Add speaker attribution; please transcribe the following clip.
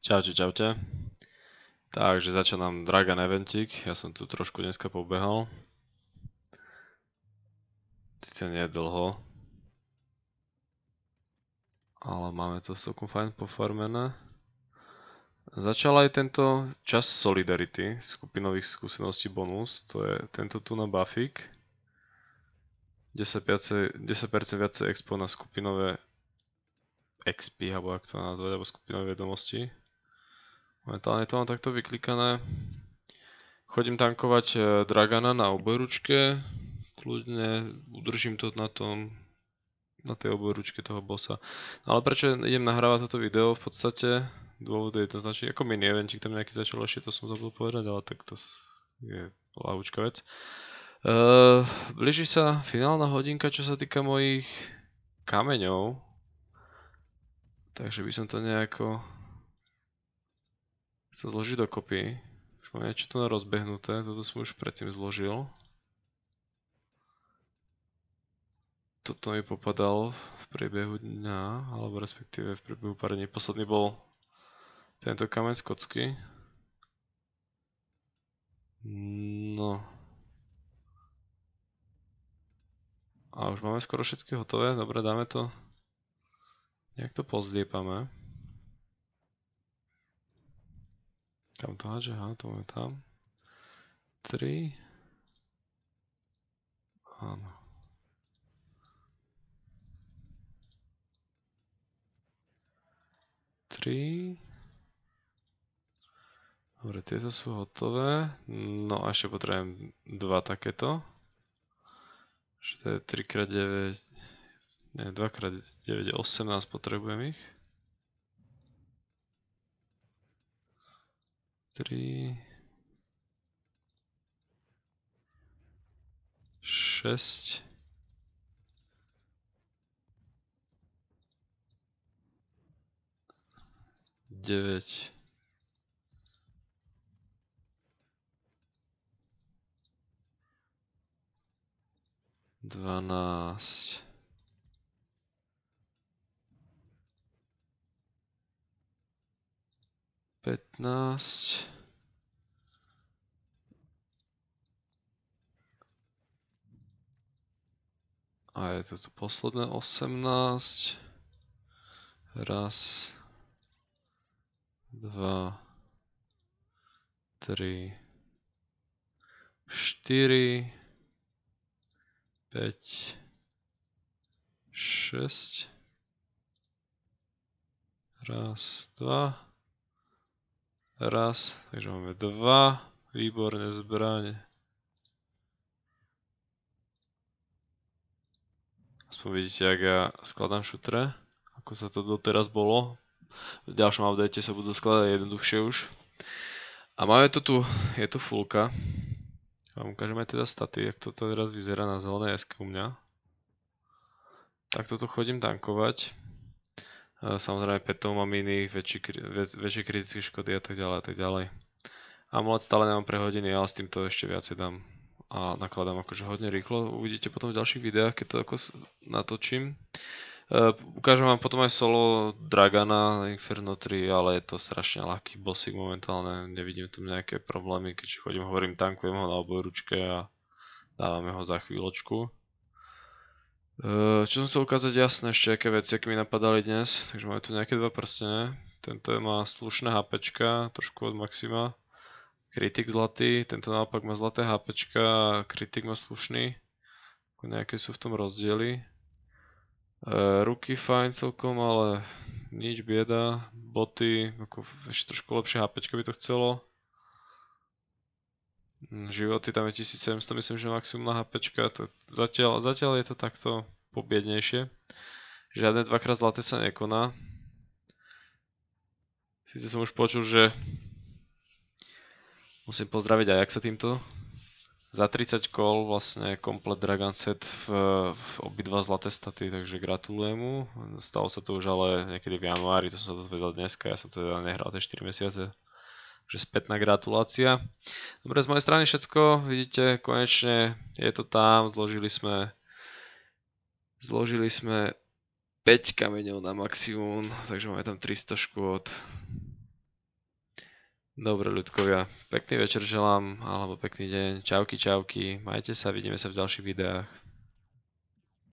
Speaker 1: Čaute, čaute. Takže začal nám Dragan eventík. Ja som tu trošku dneska pobehal. Sice nie je dlho. Ale máme to celkom fajn pofarmené. Začal aj tento čas Solidarity, skupinových skúseností bonus. To je tento tu na buffík. 10% viacej expo na skupinové XP, alebo ak to nazvať, alebo skupinové vedomosti. Momentálne to mám takto vyklikané. Chodím tankovať Dragana na obojručke. Kľudne udržím to na tej obojručke toho bossa. No ale prečo idem nahrávať toto video? V podstate dôvod je jednoznačný, ako mini eventík tam nejaký začal, ešte to som zabudol povedať, ale tak to je ľahúčka vec. Blíži sa finálna hodinka, čo sa týka mojich kameňov. Takže by som to nejako chcel zložiť dokopy. Už mám niečo tu rozbehnuté, toto som už predtým zložil. Toto mi popadal v priebehu dňa, alebo respektíve v priebehu pár dní. Posledný bol tento kameň z kocky. No. A už máme skoro všetky hotové. Dobre, dáme to. Nejak to pozliepame. Kam to hádže? Aha, to máme tam. 3. Áno. 3. Dobre, tieto sú hotové. No a ešte potrebujem 2 takéto. Že to je 3x9, nie, 2x9 je 18, potrebujem ich. 3, 6, 9, 12, 15, a je to tu posledné 18. Raz, 2, 3, 4, 5, 6. Raz, 2. Raz, takže máme 2. Výborne, zbraň. Aspoň vidíte, ak ja skladám šutre, ako sa to doteraz bolo. V ďalšom update sa budú skladať jednoduchšie už. A máme to tu, je to fullka. Vám ukážem aj teda staty, jak to teraz vyzerá na zelenej SK u mňa. Tak toto chodím tankovať. Samozrejme petom mám iných, väčšie kritické škody a tak ďalej a tak ďalej. Amulet stále nemám pre hodiny, ale s týmto ešte viacej dám. A nakladám akože hodne rýchlo. Uvidíte potom v ďalších videách, keď to ako natočím. Ukážem vám potom aj solo Dragana Inferno 3, ale je to strašne ľahký bossík momentálne. Nevidím tu nejaké problémy, keď hovorím, tankujem ho na obojručke a dávame ho za chvíľočku. Čo som chcel ukázať jasné ešte, aké veci, aké mi napadali dnes. Takže máme tu nejaké 2 prstene. Tento má slušné HPčka, trošku od maxima. Kritik zlatý, tento naopak má zlaté HPčka a kritik má slušný. Nejaké sú v tom rozdiely. Ruky fajn celkom, ale nič bieda. Boty, ako ešte trošku lepšie HPčka by to chcelo. Životy tam je 1700, myslím, že maximum na HPčka. Zatiaľ je to takto pobiednejšie. Žiadne 2x zlaté sa nekoná. Sice som už počul, že musím pozdraviť Ajaxa týmto. Za 30 kol vlastne komplet Dragon set v obidva zlaté staty, takže gratulujem mu. Stalo sa to už ale niekedy v januári, to som sa dozvedel dneska, ja som teda nehral tie 4 mesiace. Takže spätná gratulácia. Dobre, z mojej strany všetko, vidíte, konečne je to tam, zložili sme 5 kameňov na maximum, takže máme tam 300 škôd. Dobre, ľudkovia, pekný večer želám, alebo pekný deň. Čauky, čauky, majte sa, vidíme sa v ďalších videách.